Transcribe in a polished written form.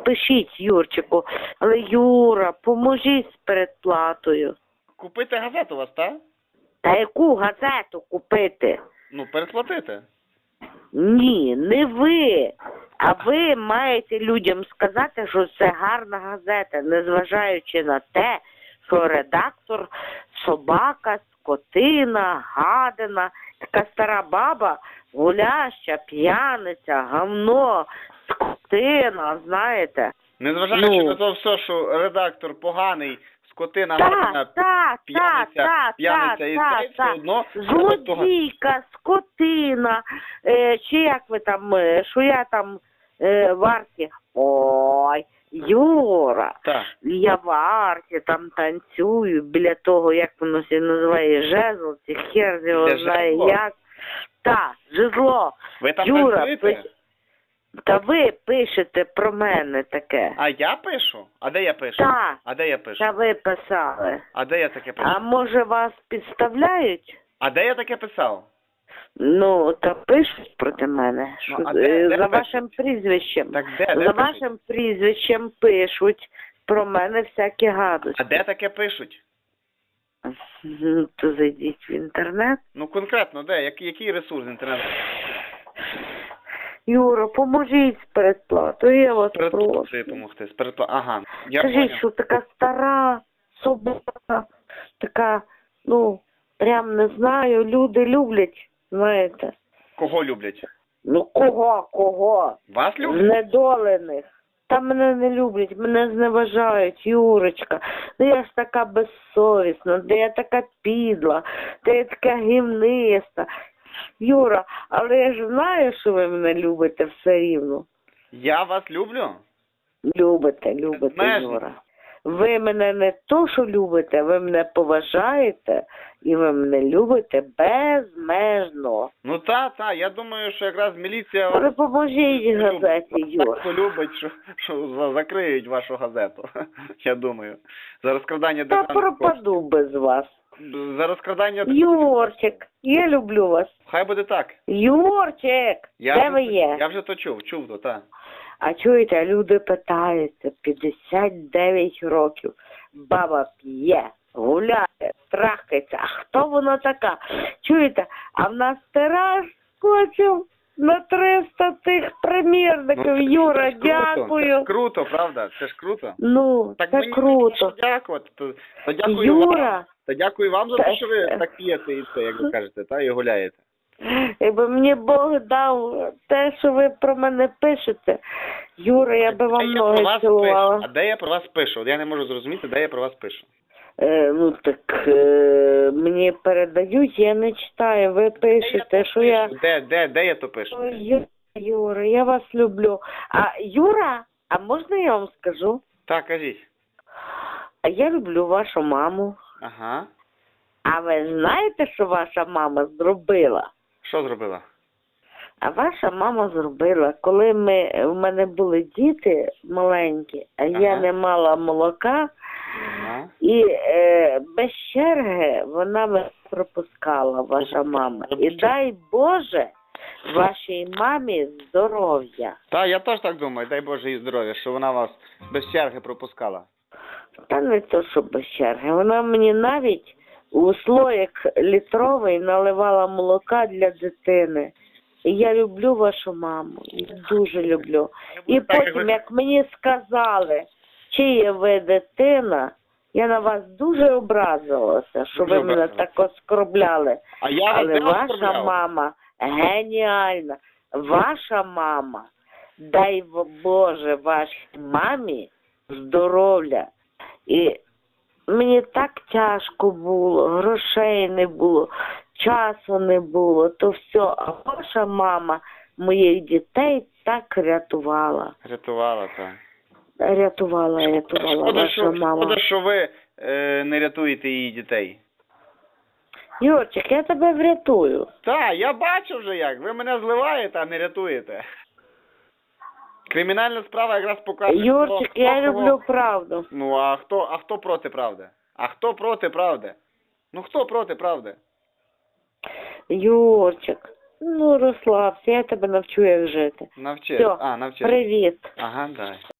пишіть Юрчику. Але Юра, поможіть з передплатою. Купити газету у вас, так? Та яку газету купити? Ну, передплатити. Ні, не ви. А ви маєте людям сказати, що це гарна газета, незважаючи на те, що редактор собака, скотина, гадина, така стара баба, гуляща, п'яниця, гавно, скотина, знаєте. Незважаючи на те все, що редактор поганий, скотина, гадина, п'яниця і все одно... Злодійка, скотина, чи як ви там, що я там в арті. Ой, Юра, я в арті там танцюю біля того, як воно се називає, жезл, чи хер його знає як. Так, жезло. Ви там Юра, танцюєте? Та ви пишете про мене таке. А я пишу? А де я пишу? Так. А де я пишу? Та ви писали. А де я таке пишу? А може вас підставляють? А де я таке писав? Ну, та пишуть проти мене. Ну, Що, а де за вашим прізвищем. Так де за вашим прізвищем пишуть про мене всякі гадості. А де таке пишуть? То зайдіть в інтернет. Ну, конкретно, де? Який ресурс інтернету? Юра, поможіть з передплатою, я вас прошу. Допомогти. Ага, я Скажіть, понял. що така стара собака, така, ну, прям не знаю, люди люблять, знаєте. Кого люблять? Ну, кого? Вас люблять? Знедолених. Та мене не люблять, мене зневажають, Юрочка. Ну я ж така безсовісна, де я така підла, де я така гімниста. Юра, але я ж знаю, що ви мене любите все рівно. Я вас люблю? Любите, Безмежно. Юра. Ви мене не то, що любите, ви мене поважаєте і ви мене любите безмежно. Ну та, я думаю, що якраз міліція Але вас поможіть газеті, Юра. так полюбить, що закриють вашу газету, я думаю. За розкрадання Та державних пропаду без вас. коштів. За розкрадання... Юрчик, я люблю вас. Хай буде так. Юрчик, де ви є? Я вже то чув то, так. А чуєте, люди питаються, 59 років, баба п'є, гуляє, трахається, а хто вона така? Чуєте, а в нас тираж скочив на 300 тих примірників, Юра, дякую. Це ж круто, правда? Це ж круто. Ну, так це мені круто. Дякувати. То дякую Юра. вам. Та дякую вам за те, що ви так п'єте і це, як ви кажете, і гуляєте. Якби мені Бог дав те, що ви про мене пишете, Юра, я би вам ноги цілувала. А де я про вас пишу? Я не можу зрозуміти, де я про вас пишу. Ну так мені передають, я не читаю, ви пишете, що я... Де я то пишу? Юра, я вас люблю. А Юра, а можна я вам скажу? Так, кажіть. А я люблю вашу маму. Ага. А ви знаєте, що ваша мама зробила? Що зробила? А ваша мама зробила, коли в мене були діти маленькі, а я не мала молока, і без черги вона мене пропускала, ваша мама. І дай Боже вашій мамі здоров'я. Так, я теж так думаю, дай Боже їй здоров'я, що вона вас без черги пропускала. Та не то, що без черги. Вона мені навіть у слоїк літровий наливала молока для дитини. І я люблю вашу маму. Я дуже люблю. І потім, як мені сказали, чиє ви дитина, я на вас дуже образилася, що ви мене так оскорбляли. Але ваша мама геніальна. Ваша мама, дай Боже вашій мамі здоров'я. І мені так тяжко було, грошей не було, часу не було, то все. А ваша мама моїх дітей так рятувала. Рятувала, так. Рятувала ваша мама. Шкода, що ви не рятуєте її дітей. Юрчик, я тебе врятую. Так, я бачу вже як. Ви мене зливаєте, а не рятуєте. Кримінальна справа якраз показує... Юрчик, я люблю правду. Ну, а хто проти правди? А хто проти правди? Ну, хто проти правди? Юрчик, ну розслабся, я тебе навчу, як жити. Навчи. Все, навчи. привіт. Ага, дай.